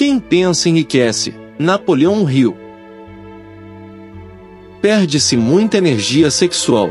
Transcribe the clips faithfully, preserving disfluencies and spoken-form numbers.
Quem pensa enriquece. Napoleão Hill. Perde-se muita energia sexual.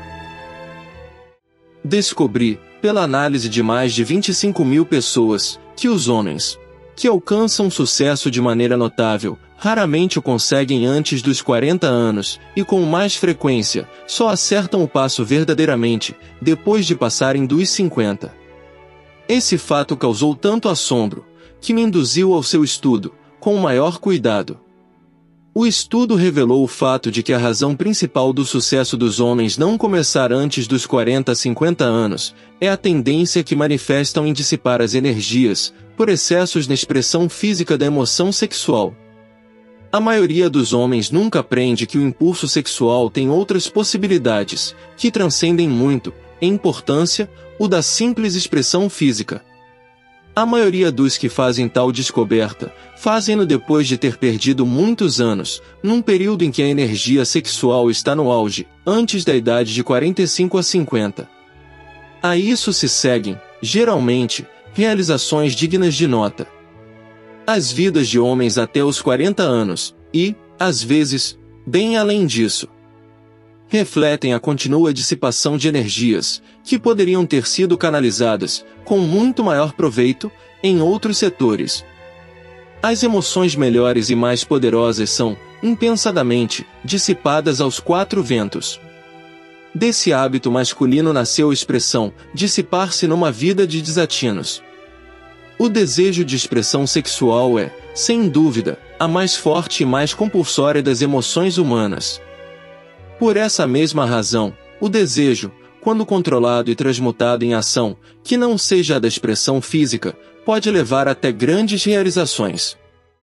Descobri, pela análise de mais de vinte e cinco mil pessoas, que os homens que alcançam sucesso de maneira notável, raramente o conseguem antes dos quarenta anos, e com mais frequência, só acertam o passo verdadeiramente, depois de passarem dos cinquenta. Esse fato causou tanto assombro, que me induziu ao seu estudo, com o maior cuidado. O estudo revelou o fato de que a razão principal do sucesso dos homens não começar antes dos quarenta a cinquenta anos, é a tendência que manifestam em dissipar as energias, por excessos na expressão física da emoção sexual. A maioria dos homens nunca aprende que o impulso sexual tem outras possibilidades, que transcendem muito, em importância, o da simples expressão física. A maioria dos que fazem tal descoberta, fazem-no depois de ter perdido muitos anos, num período em que a energia sexual está no auge, antes da idade de quarenta e cinco a cinquenta. A isso se seguem, geralmente, realizações dignas de nota. As vidas de homens até os quarenta anos, e, às vezes, bem além disso, refletem a contínua dissipação de energias, que poderiam ter sido canalizadas, com muito maior proveito, em outros setores. As emoções melhores e mais poderosas são, impensadamente, dissipadas aos quatro ventos. Desse hábito masculino nasceu a expressão, dissipar-se numa vida de desatinos. O desejo de expressão sexual é, sem dúvida, a mais forte e mais compulsória das emoções humanas. Por essa mesma razão, o desejo, quando controlado e transmutado em ação, que não seja a da expressão física, pode levar até grandes realizações.